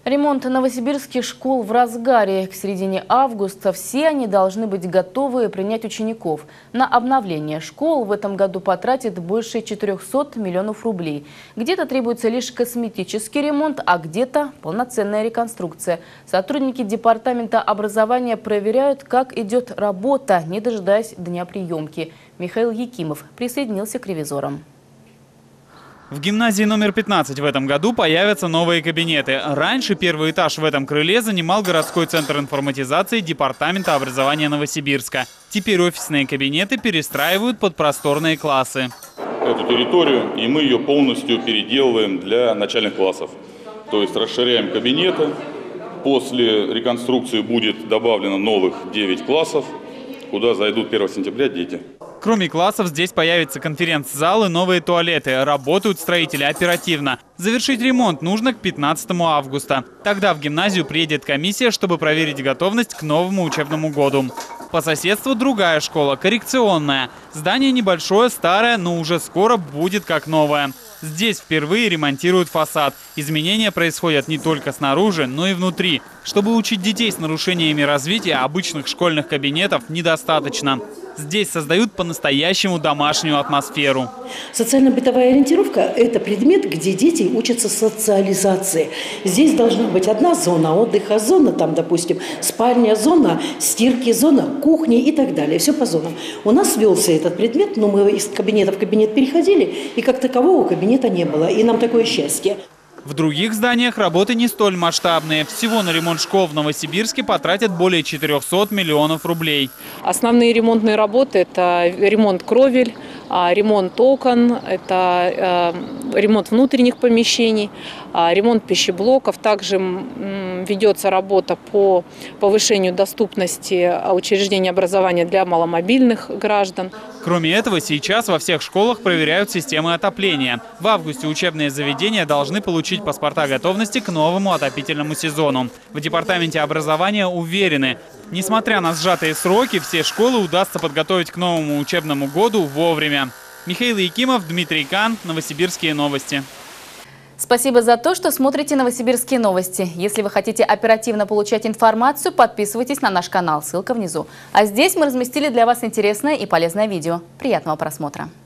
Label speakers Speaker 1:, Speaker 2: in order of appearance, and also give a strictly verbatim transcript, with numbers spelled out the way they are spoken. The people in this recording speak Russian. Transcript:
Speaker 1: Ремонт новосибирских школ в разгаре. К середине августа все они должны быть готовы принять учеников. На обновление школ в этом году потратит больше четырёхсот миллионов рублей. Где-то требуется лишь косметический ремонт, а где-то полноценная реконструкция. Сотрудники департамента образования проверяют, как идет работа, не дожидаясь дня приемки. Михаил Якимов присоединился к ревизорам.
Speaker 2: В гимназии номер пятнадцать в этом году появятся новые кабинеты. Раньше первый этаж в этом крыле занимал городской центр информатизации Департамента образования Новосибирска. Теперь офисные кабинеты перестраивают под просторные классы.
Speaker 3: Эту территорию, и мы ее полностью переделываем для начальных классов. То есть расширяем кабинеты. После реконструкции будет добавлено новых девять классов, куда зайдут первого сентября дети.
Speaker 2: Кроме классов, здесь появятся конференц-залы, новые туалеты. Работают строители оперативно. Завершить ремонт нужно к пятнадцатому августа. Тогда в гимназию приедет комиссия, чтобы проверить готовность к новому учебному году. По соседству другая школа, коррекционная. Здание небольшое, старое, но уже скоро будет как новое. Здесь впервые ремонтируют фасад. Изменения происходят не только снаружи, но и внутри. Чтобы учить детей с нарушениями развития, обычных школьных кабинетов недостаточно. Здесь создают по-настоящему домашнюю атмосферу.
Speaker 4: Социально-бытовая ориентировка – это предмет, где дети учатся социализации. Здесь должна быть одна зона отдыха, зона, там, допустим, спальня, зона стирки, зона кухни и так далее. Все по зонам. У нас велся этот предмет, но мы из кабинета в кабинет переходили, и как такового кабинета не было. И нам такое счастье.
Speaker 2: В других зданиях работы не столь масштабные. Всего на ремонт школ в Новосибирске потратят более четырёхсот миллионов рублей.
Speaker 5: Основные ремонтные работы – это ремонт кровель, ремонт окон, это ремонт внутренних помещений, ремонт пищеблоков. Также ведется работа по повышению доступности учреждений образования для маломобильных граждан.
Speaker 2: Кроме этого, сейчас во всех школах проверяют системы отопления. В августе учебные заведения должны получить паспорта готовности к новому отопительному сезону. В Департаменте образования уверены, несмотря на сжатые сроки, все школы удастся подготовить к новому учебному году вовремя. Михаил Якимов, Дмитрий Кан, Новосибирские новости.
Speaker 1: Спасибо за то, что смотрите Новосибирские новости. Если вы хотите оперативно получать информацию, подписывайтесь на наш канал. Ссылка внизу. А здесь мы разместили для вас интересное и полезное видео. Приятного просмотра.